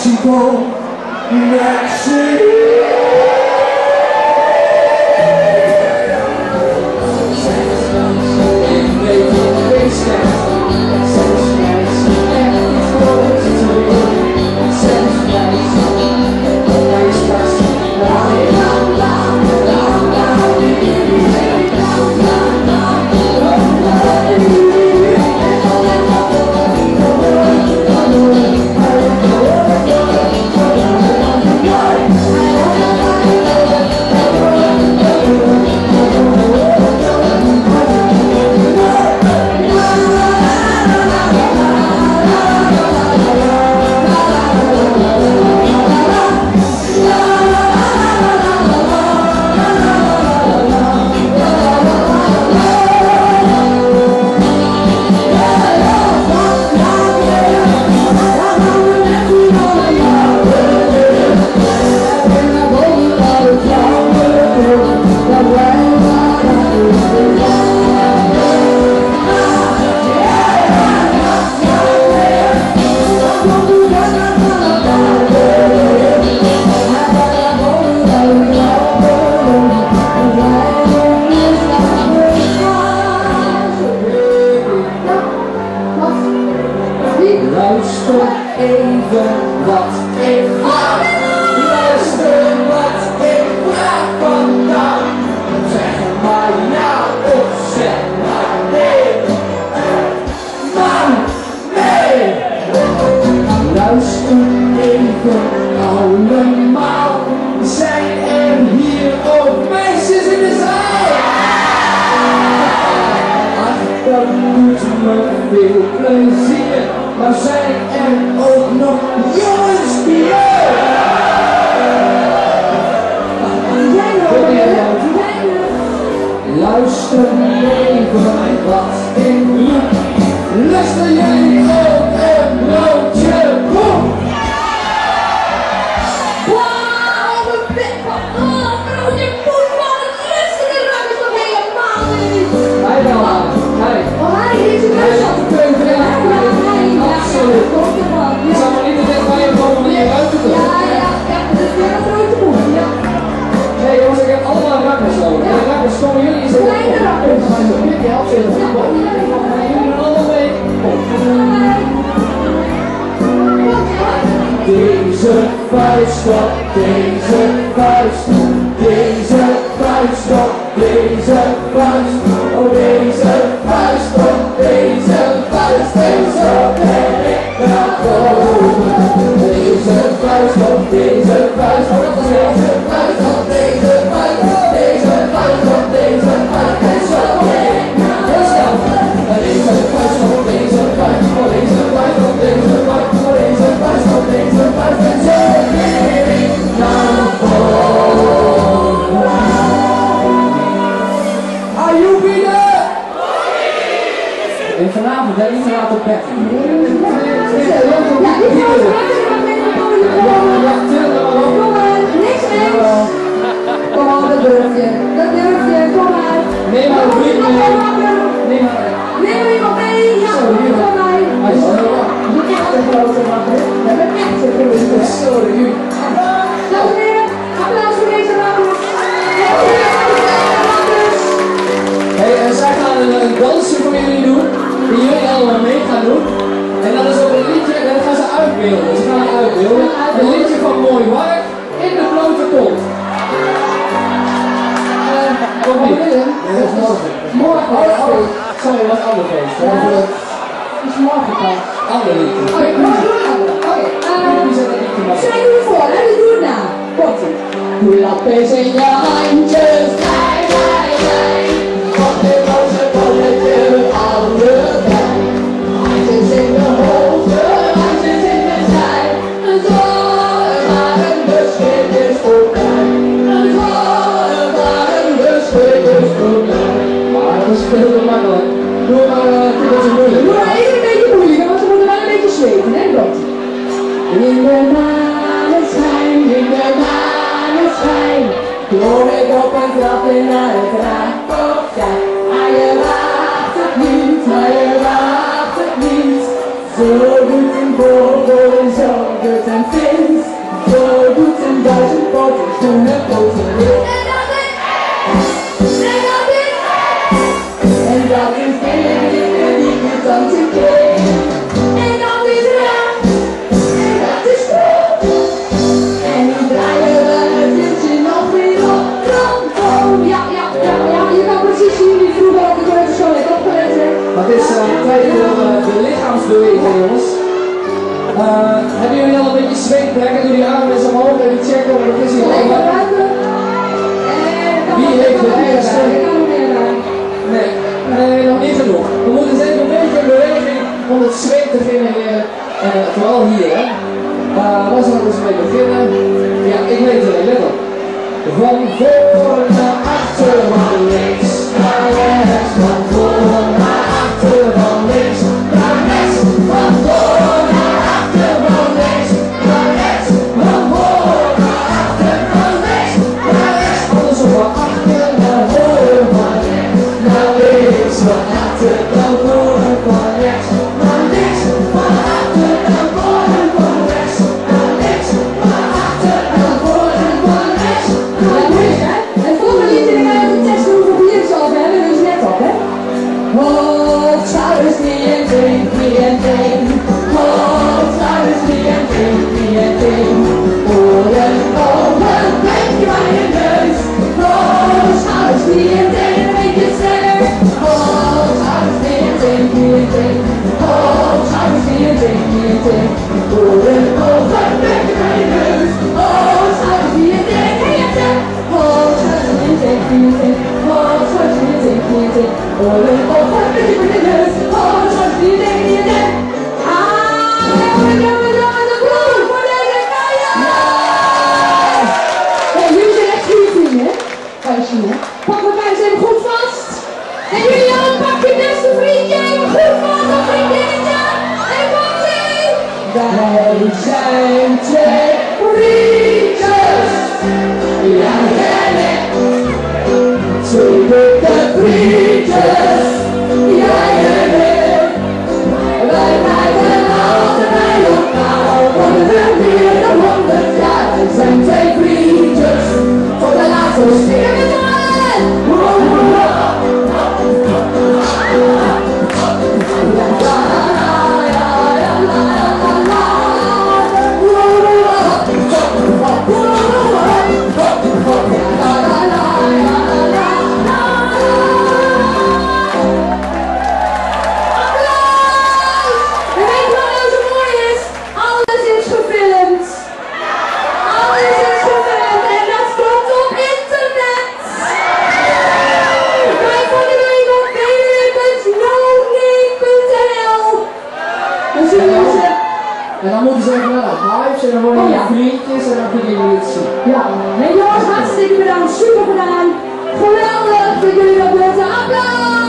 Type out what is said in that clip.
Mexico, Mexico. Luister even wat ik vraag. Luister wat ik vraag vandaan. Zeg maar ja of zeg maar nee. Maar nee. Luister even allemaal. Zijn er hier ook meisjes in de zaal? Ach, dat doet me veel plezier. Maar zijn er ook nog jongens hier? Luister even wat ik roep. Luister jullie ook een broodje koek? Wauw, een broodje koek, man, het luisteren ruikt is toch helemaal niet? Hij wel aan, hij. Oh, hij is een neus aan het keuken. Absoluut. Je zou maar niet te dicht bij je komen om je uit te doen. Ja, dat is weer een grote boek. Ja. Nee jongens, ik heb allemaal rakkers nodig. Ja. De rakkers komen jullie in z'n kleine rakkers. Jullie helpen in het voetbal. Jullie doen allemaal mee. Deze vuist op deze vuist. Deze vuist op deze vuist. Oh deze vuist op deze vuist. Deze ben ik naar boven. Deze vuist op deze vuist. Deze vuist op deze vuist. Deze vuist op deze vuist. En zo ben ik naar boven. Deze vuist op deze vuist. Deze vuist op deze vuist. Deze vuist op deze vuist. En zo ben ik naar boven. Are you binnen? En vanavond, hè, niet te laat op bed. Niks mee. Kom op, dat durf je. Dat durf je, kom maar. Neem maar een vriend mee. Neem maar iemand mee. Ja, kom maar. Hij is heel lang. Je moet echt een grote maken. We hebben echt een grote. Sorry. Dames en heren, applaus voor deze dames. Hey, en zij gaan een dansje voor jullie doen, die jullie allemaal mee gaan doen. En dat is ook een liedje, en dat gaan ze uitbeelden. Ze gaan het uitbeelden. Een liedje van Mooi Wark in de blote kont. Kom niet. Dat is morgen. Morgen. Oh, sorry, dat is een ander feest. Het is morgen pas. Ander liedje. Oké, schrijf jullie voor, hè? Dus doe het na. Komt-ie. Lappen in je handjes, blij, blij, blij. Op de roze bolletje, allebei. Handjes in de hoogte, handjes in de zij. Een zorgbarende schip is voorbij. Een zorgbarende schip is voorbij. Maar dat is veel te makkelijk. Doe maar, dit is moeilijk. Doe maar even een beetje moeilijk, want ze moeten wel een beetje zweten, hè? Komt. In de maneschijn, in de maneschijn. Kom ik op een trapje naar het raamportijn. Maar je raadt het niet, maar je raadt het niet. Zo doet een vogel en zo doet een vis. pootjes, toen hun poten weer. En dat is dingen die je dan te keer. En dat is raar, en dat is goed. En nu draaien we het liedje nog weer op tromboon. Ja, je kan precies zien wie vroeger op de kleuterschool heeft opgelet. Maar het is tijd voor de lichaamsbeweging, jongens. Hebben jullie al een beetje zweetbrekken? Doe die armen eens omhoog en checken of het is hier over. Wie heeft de eerste? Nee, nog niet genoeg. We moeten eens even een beetje in beweging om het zweet te genereren. Vooral hier, hè. Waar zal ik eens mee beginnen? Ja, ik weet het, let op. Van voor naar achter, van links naar rechts. Van voor naar achter, van links naar rechts. Van voor naar achter, van links naar rechts. Van voor naar achter, van links naar rechts. Andersom van achter naar voor, van rechts naar links. Van achter naar voor, van rechts naar links. Van achter naar voor, van rechts naar links. Van achter naar voor, van rechts naar links. Het volgende liedje ga je ook testen hoeveel bier ze al hebben, dus let op, hè. Hoofdzouders, die en ding, die en ding. Hoofdzouders, die en ding, die en ding. Oren, ogen, plekje bij je neus. Hoofdzouders, die en ding, een beetje sneller. Hoofdzouders, die en ding, die en ding. Hoofdzouders, die en ding, die en ding. Oren, ogen, plekje bij je neus. Hoofdzouders, die en ding, hey, en ding. Hoofdzouders, die en ding, die en ding. Hoofdzouders, die en ding, die en ding. Oren, ogen, plekje bij je neus. Hoofdzouders, die en ding, die en ding. Hey, jullie zijn echt goede vrienden, hè? Pak elkaar eens even goed vast. En jullie ook, pak je beste vriendje even goed vast, of vriendinnetje. En komt ie! Wij zijn twee vriendjes. Ja, en ik. Twee dikke vriendjes. Jij en ik. Wij blijven altijd bij elkaar. Worden we meer dan 100 jaar. Wij zijn twee vriendjes. Tot de laatste stier met allen. En dan moeten ze even naar de Hives en dan worden je vriendjes en dan kunnen jullie het zien. Ja, nee jongens, hartstikke bedankt, super gedaan. Geweldig dat jullie dat wilden. Applaus!